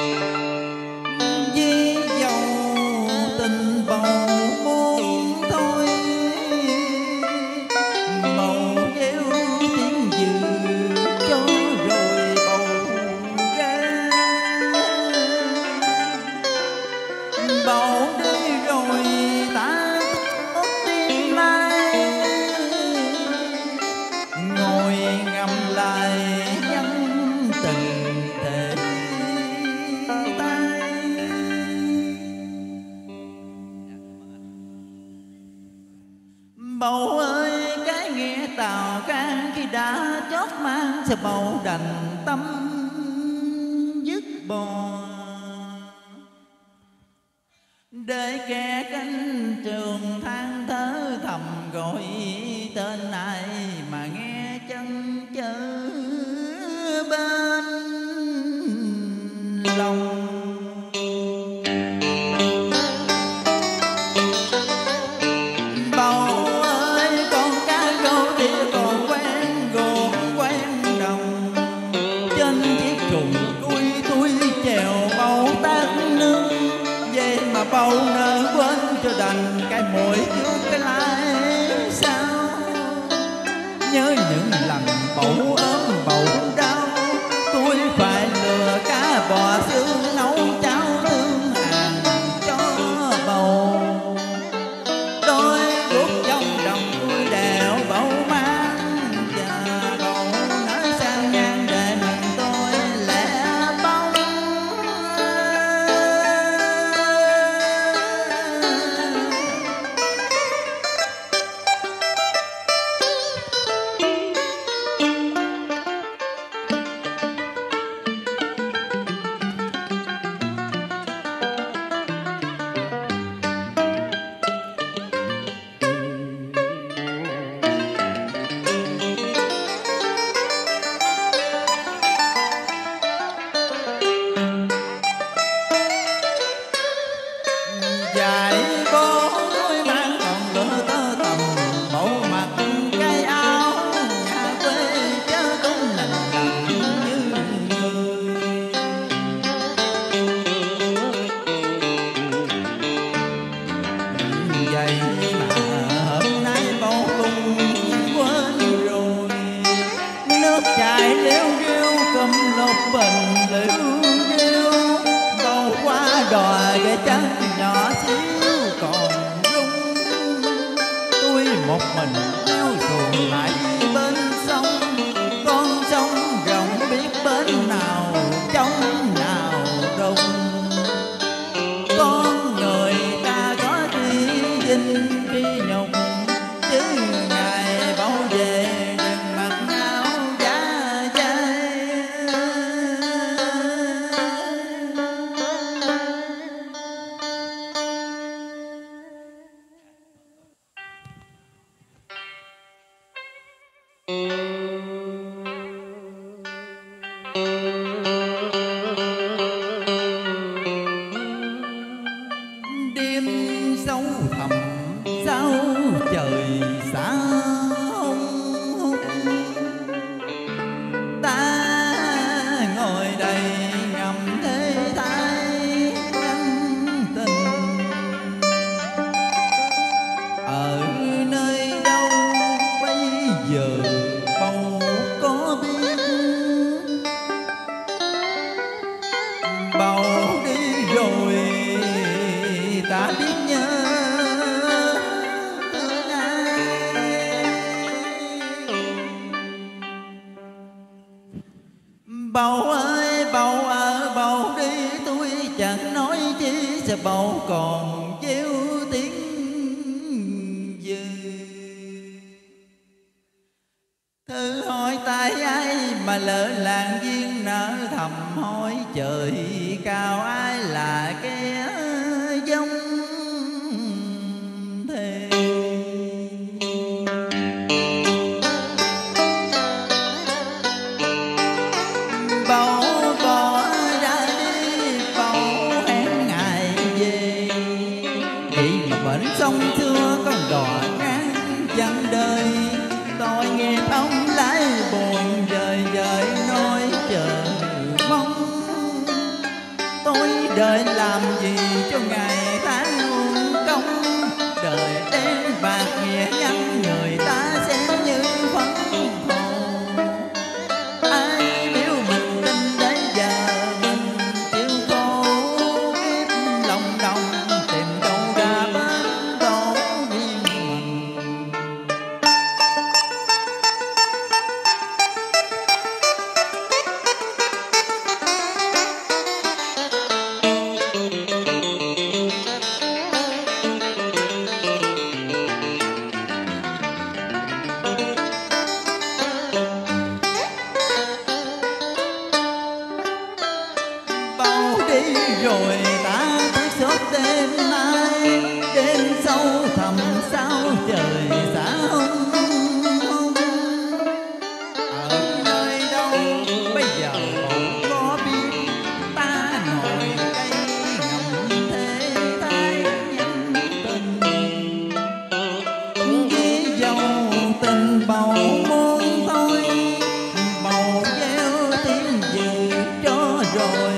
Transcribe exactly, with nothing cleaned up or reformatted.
Vì dầu tình bầu muôn thôi, bầu gieo tiếng dự cho rồi bầu ra. Bầu đi rồi ta ước tim mai, ngồi ngắm lại nhân tình thể tay. Bầu ơi cái nghe tào can khi đã chót mang, sẽ bầu đành tâm dứt bỏ. Để kẻ cánh trường than thở thầm gọi tên ai mà nghe chân chớ bên lòng. Bầu ơi con cá rô thì còn quen gồm quen đồng, trên chiếc trùng đuôi tôi chèo bầu tát nước. Vậy mà bầu nỡ quên cho đành cái mũi trước cái lái sao. Nhớ những lần bầu ốm bầu đau, tôi phải lừa cá bò xương nấu cháo tương hàng cho bầu. Đôi guốc trong đồng tôi đèo bầu mang, và bầu nói sang ngang để mình tôi lẻ bóng. Dạy bố tôi mang còn lửa tơ tầm, bầu mặc cái áo nhà quê chớ cũng lành lành như người. Vậy mà hôm nay bầu cùng quên rồi, nước chảy liêu riêu cầm lột bình liêu riêu. Bầu qua đò cái chân nhỏ xíu còn rung, tôi một mình leo xuồng lại bên sông. Con sông rộng biết bên nào trong nào rung. Con người ta có đi dinh khi nhục, chứ ngày bầu về đừng mặc áo da dây. Đêm sâu thẳm sao trời xa hung hút, ta ngồi đây ngắm thế thái nhân tình. Ở nơi đâu bây giờ bầu có biết, bầu đi rồi ta biết nhớ thương ai. Bầu ơi bầu ở bầu đi tôi chẳng nói chi, sẽ bầu còn gieo tiếng dư. Thử hỏi tại ai mà lỡ làng duyên nở thầm hỏi trời cao ai là kẻ giống thế. Bầu bỏ ra đi bầu hẹn ngày về, vậy mà bển sông xưa con đò ngang dặn đời. Tôi nghe ông lái buồn dời dời nói chờ mong, đời làm gì cho ngày tháng uổng công, đời đen bạc nghĩa nhân người ta xem như phấn khổ. Ai biểu mình tin đến giờ mình chịu khổ kiếp lòng đồng, tìm đâu ra bến đổ riêng mình. Đi rồi ta thức suốt đêm nay, đêm sâu thẳm sao trời xa hông hông. Ở nơi đâu bây giờ cậu có biết, ta ngồi đây ngậm thế thái nhân tình. Với dầu tình bầu muôn thôi, bầu gieo tiếng gì cho rồi